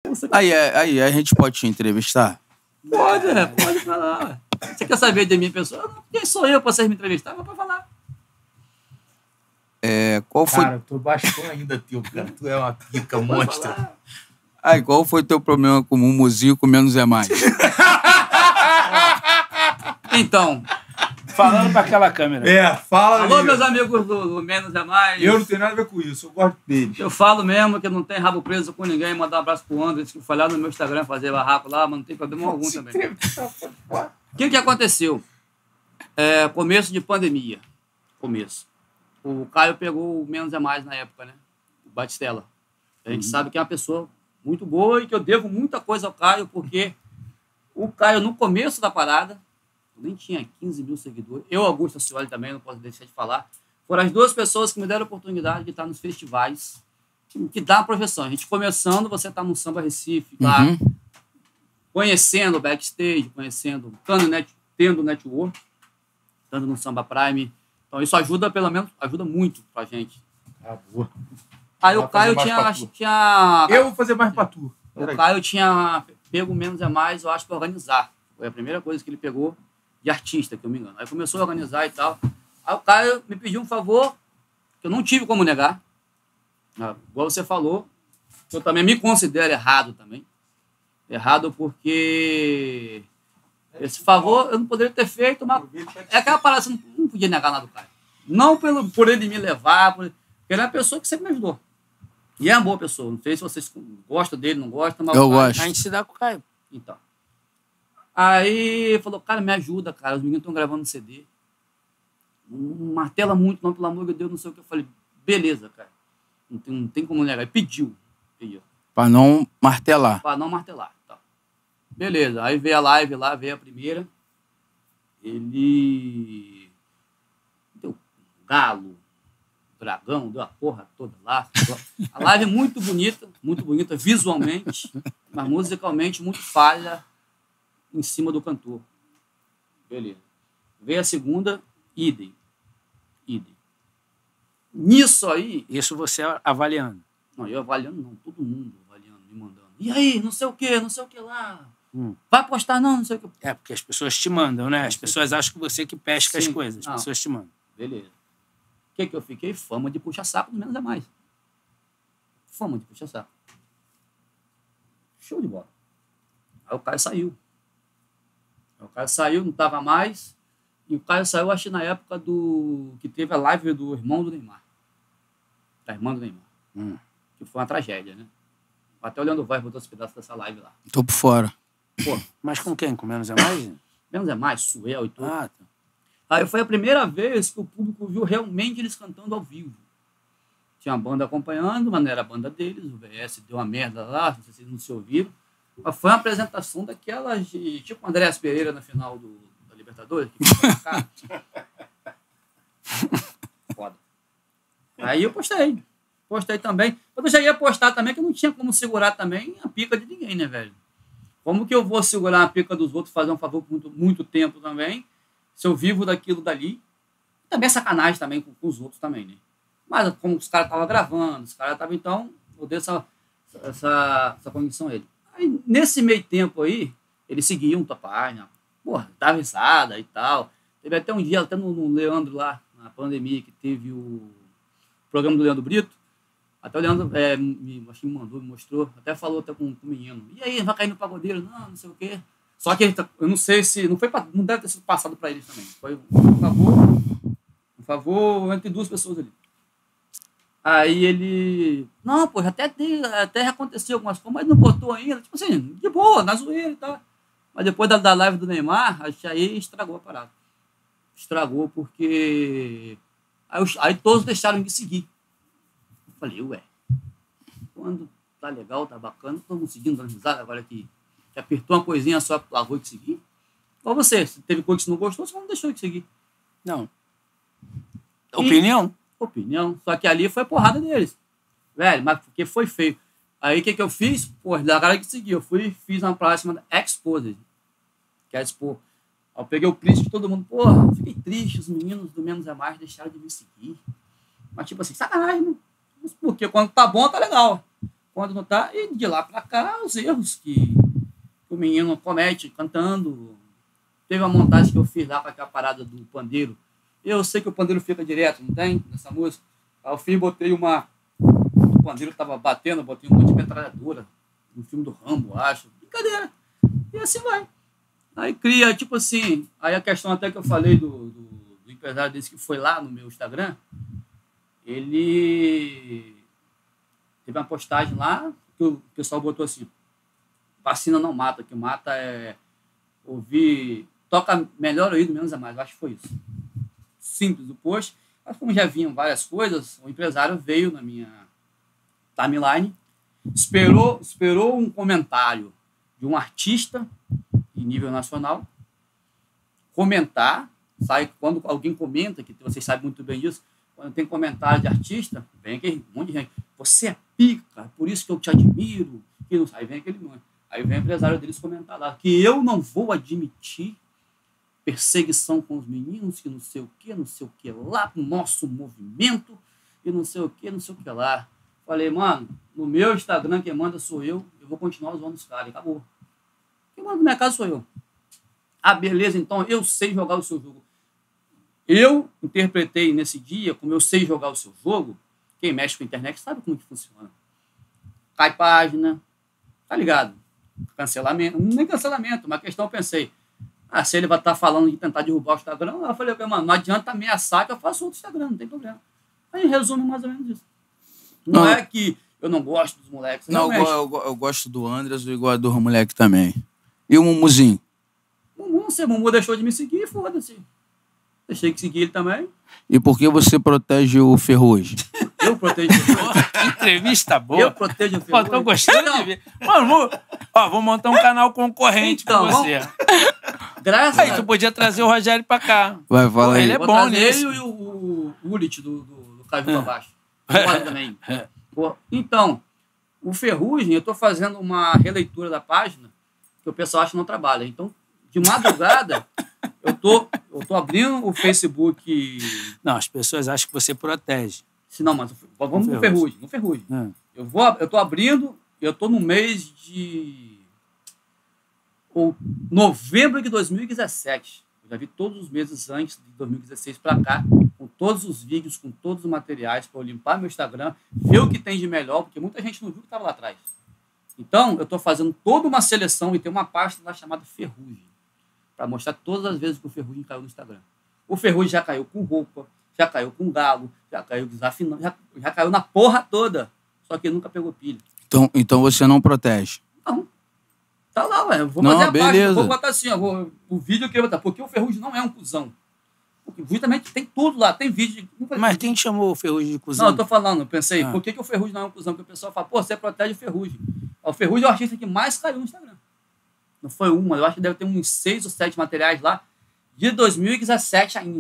Aí a gente pode te entrevistar? Pode falar. Você quer saber de minha pessoa? Quem sou eu pra vocês me entrevistar? Eu vou falar. Qual foi... Cara, eu tô baixão ainda, teu, cara. Tu é uma pica monstra. Qual foi o teu problema com o Mumuzinho, com menos é mais? Então... Falando pra aquela câmera. Fala. Alô, meus amigos do Menos é Mais. Eu não tenho nada a ver com isso, eu gosto deles. Eu falo mesmo que não tem rabo preso com ninguém. Mandar um abraço pro Anderson, que foi lá no meu Instagram fazer barraco lá, mas não tem problema algum também. O que aconteceu? Começo de pandemia. O Caio pegou o Menos é Mais na época, né? O Batistella. A gente sabe que é uma pessoa muito boa e que eu devo muita coisa ao Caio, porque o Caio, no começo da parada, nem tinha 15 mil seguidores. Eu, Augusto Ascioli, também, não posso deixar de falar. Foram as duas pessoas que me deram a oportunidade de estar nos festivais, que dá uma projeção. A gente começando, você tá no Samba Recife, lá, conhecendo o backstage, tendo network, estando no Samba Prime. Então, isso ajuda, pelo menos, ajuda muito pra gente. Boa. Aí o Caio tinha... Eu vou fazer mais pra tu. O Caio tinha pego Menos é Mais, eu acho, pra organizar. Foi a primeira coisa que ele pegou de artista, que eu me engano. Aí começou a organizar e tal. Aí o Caio me pediu um favor que eu não tive como negar. Igual você falou, eu também me considero errado também. Errado porque esse favor eu não poderia ter feito, mas é aquela parada, você não podia negar nada do Caio. Não por ele me levar, porque ele é uma pessoa que sempre me ajudou. E é uma boa pessoa. Não sei se vocês gostam dele, não gostam, mas eu gosto. A gente se dá com o Caio. Então. Aí falou, cara, me ajuda, cara. Os meninos estão gravando CD. Não martela muito, não, pelo amor de Deus, não sei o que. Eu falei, beleza, cara. Não tem como negar. Ele pediu. Pra não martelar. Pra não martelar. Tá. Beleza. Aí veio a live lá, veio a primeira. Ele deu galo, dragão, deu a porra toda lá. A live é muito bonita visualmente, mas musicalmente muito falha em cima do cantor. Beleza. Veio a segunda, idem. Nisso aí... Isso você avaliando. Não, eu avaliando não. Todo mundo avaliando, me mandando. E aí, não sei o que lá. Vai postar não sei o que. Porque as pessoas te mandam, né? As pessoas acham que você que pesca as coisas. As pessoas te mandam. Beleza. O que eu fiquei? Fama de puxa-saco, do Menos é Mais. Fama de puxa-saco. Show de bola. Aí o Caio saiu. Não tava mais. E o Caio saiu, acho que na época que teve a live do irmão do Neymar. Da irmã do Neymar. Que foi uma tragédia, né? Até olhando o vai, botou esse pedaço dessa live lá. Tô por fora. Pô, mas com quem? Com Menos é Mais? Menos é Mais, Suel e tudo. Tá. Aí foi a primeira vez que o público viu realmente eles cantando ao vivo. Tinha uma banda acompanhando, mas não era a banda deles. O VS deu uma merda lá, se vocês não se ouviram. Mas foi uma apresentação daquelas de... Tipo o Andréas Pereira na final da Libertadores. Que ficou na cara. Foda. Aí eu postei. Postei também. Eu já ia postar também, que eu não tinha como segurar também a pica de ninguém, né, velho? Como que eu vou segurar a pica dos outros, fazer um favor por muito tempo também, se eu vivo daquilo dali? Também é sacanagem também com os outros também, né? Mas como os caras estavam gravando, os caras estavam, então, eu dei essa condição a ele. Aí, nesse meio tempo aí, eles seguiam a página, porra, dava risada e tal. Teve até um dia, até no Leandro lá, na pandemia, que teve o programa do Leandro Brito. Até o Leandro acho que me mostrou, até falou até com o menino. E aí, vai cair no pagodeiro? Não sei o quê. Só que eu não sei se... Não deve ter sido passado para eles também. Foi um favor entre duas pessoas ali. Aí ele... Não, pô, até aconteceu algumas coisas, mas não botou ainda. Tipo assim, de boa, na zoeira e tal. Mas depois da live do Neymar, acho que aí estragou a parada. Estragou porque... Aí todos deixaram de seguir. Eu falei, ué, quando tá legal, tá bacana, todo mundo seguindo, dando risada, agora que apertou uma coisinha só, largou de seguir. Igual você, se teve coisa que você não gostou, você não deixou de seguir. Não. Opinião? Opinião. Só que ali foi porrada deles. Velho, mas porque foi feio. Aí o que eu fiz? Pô, da galera que seguiu, eu fiz uma próxima Exposed. Que é expor. Aí eu peguei o print de todo mundo. Porra, fiquei triste, os meninos do Menos é Mais deixaram de me seguir. Mas tipo assim, sacanagem, né? Porque quando tá bom, tá legal. quando não tá. E de lá pra cá, os erros que o menino comete cantando. Teve uma montagem que eu fiz lá com aquela parada do pandeiro. Eu sei que o pandeiro fica direto, não tem? Nessa música. Aí eu fiz, botei uma... O pandeiro tava batendo, botei um monte de metralhadora. No filme do Rambo, acho. Brincadeira. E assim vai. Aí cria, tipo assim... Aí a questão até que eu falei do empresário desse que foi lá no meu Instagram, ele... Teve uma postagem lá que o pessoal botou assim: vacina não mata, o que mata é ouvir... Toca melhor ouído, menos a mais. Eu acho que foi isso. Simples o post. Mas como já vinham várias coisas, o empresário veio na minha timeline, esperou um comentário de um artista de nível nacional comentar. Sabe, quando alguém comenta, que vocês sabem muito bem disso, quando tem comentário de artista, vem aquele monte de gente. Você é pica, por isso que eu te admiro. E não, aí vem aquele monte. Aí vem o empresário deles comentar lá que eu não vou admitir perseguição com os meninos, que não sei o que lá, no nosso movimento, e não sei o que lá. Falei, mano, no meu Instagram quem manda sou eu vou continuar usando os caras, acabou. Quem manda na minha casa sou eu. Ah, beleza, então eu sei jogar o seu jogo. Eu interpretei nesse dia, como eu sei jogar o seu jogo, quem mexe com a internet sabe como que funciona. Cai página, tá ligado? Cancelamento, nem cancelamento, uma questão eu pensei, se ele vai estar falando de tentar derrubar o Instagram, eu falei, mano, não adianta ameaçar que eu faço outro Instagram, não tem problema. Aí resumo mais ou menos isso. Não é que eu não gosto dos moleques. Não, eu gosto do Andras e gosto do moleque também. E o Mumuzinho? Mumu deixou de me seguir, foda-se. Deixei de seguir ele também. E por que você protege o Ferrugem? Eu protejo o Ferrugem. Entrevista boa. Eu protejo o Ferrugem. Tô gostando de ver. Mano, vou montar um canal concorrente com você. Graças Aí tu podia trazer o Rogério pra cá. Vai, fala aí. Ele é bom nisso. Ele e o Ulit do Caju pra baixo. Também. Então, o Ferrugem, eu tô fazendo uma releitura da página que o pessoal acha que não trabalha. Então, de madrugada, eu tô abrindo o Facebook. Não, as pessoas acham que você protege. Se não, mas vamos no Ferrugem. Eu tô abrindo, eu tô no mês de novembro de 2017. Eu já vi todos os meses antes de 2016 para cá, com todos os vídeos, com todos os materiais, para eu limpar meu Instagram, ver o que tem de melhor, porque muita gente não viu o que estava lá atrás. Então, eu estou fazendo toda uma seleção e tem uma pasta lá chamada Ferrugem, para mostrar todas as vezes que o Ferrugem caiu no Instagram. O Ferrugem já caiu com roupa, já caiu com galo, já caiu desafinando, já caiu na porra toda, só que ele nunca pegou pilha. Então você não protege? Não. Tá lá, ué. Vou fazer a página, vou botar assim, o vídeo que eu vou botar, porque o Ferrugem não é um cuzão. Porque justamente tem tudo lá, tem vídeo. Mas quem chamou o Ferrugem de cuzão? Não, eu tô falando, eu pensei, por que o Ferrugem não é um cuzão? Porque o pessoal fala, você protege o Ferrugem. O Ferrugem é o artista que mais caiu no Instagram. Não foi uma, eu acho que deve ter uns 6 ou 7 materiais lá, de 2017 ainda.